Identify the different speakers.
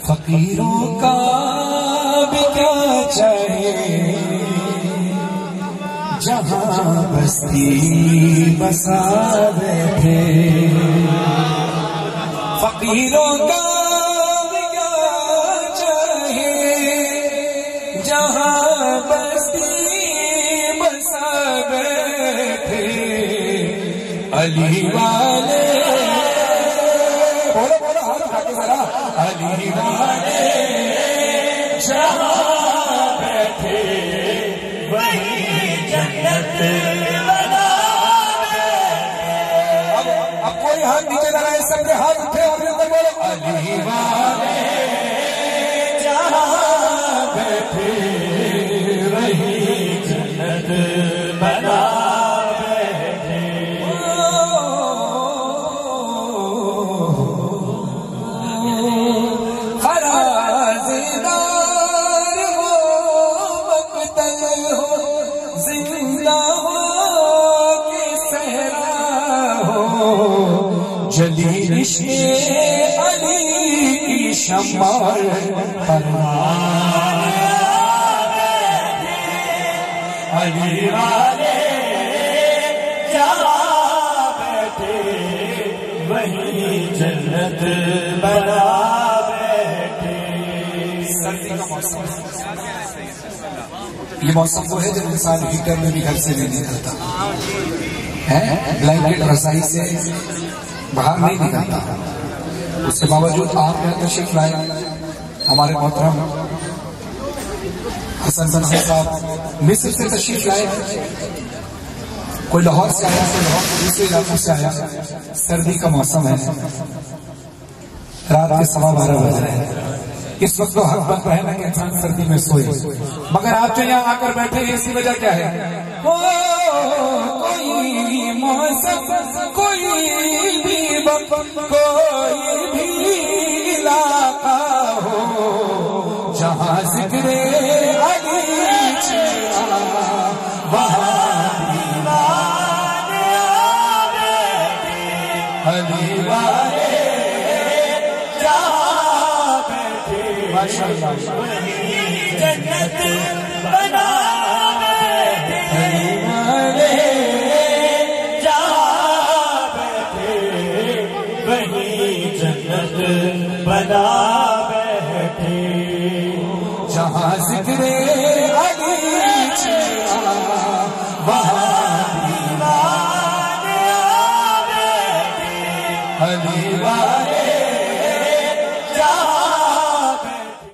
Speaker 1: فقیروں کا بھی کیا چاہے جہاں بستی بسا بیٹھے. فقیروں کا بھی کیا چاہے جہاں بستی بسا بیٹھے. علی والے علی والے جہاں بیٹھے وہی جنت بنا بیٹھے. اب کوئی ہاتھ نیچے لگائے، سب کے ہاتھ اٹھے اور اندر بولو علی والے جہاں بیٹھے وہی جنت بنا. جلی عشق علی کی شمع پروان علی والے جہاں بیٹھے وہی جنت بنا بیٹھے. سردی کا موسم یہ موسم وہ ہے جب انسان ہیٹر میں بھی گھر سے نہیں نکلتا ہے، بلینکٹ رضائی سے باہر نہیں نکلتا. اس کے باوجود آپ نے تشریف لائے ہمارے محترم حسن صاحب مصر سے تشریف لائے. کوئی لاہور سے آیا، کوئی لاہور کے دوسرے علاقوں سے آیا. سردی کا موسم ہے، رات کے 12:15 بج رہے ہیں. اس وقت تو حق بنتا ہے نا کہ انسان سردی میں سوئے، مگر آپ جو یہاں آ کر بیٹھے ہیں اس کی وجہ کیا ہے؟ کوئی موسم، کوئی بھی وقت، کوئی بھی علاقہ ہو جہاں ذکر علی چھا وہاں دیوانے بیٹھے. علی والے جہاں بیٹھے وہی جنت بنا بیٹھے. علی والے جہاں بیٹھے وہی جنت بنا بیٹھے. جہاں ذکر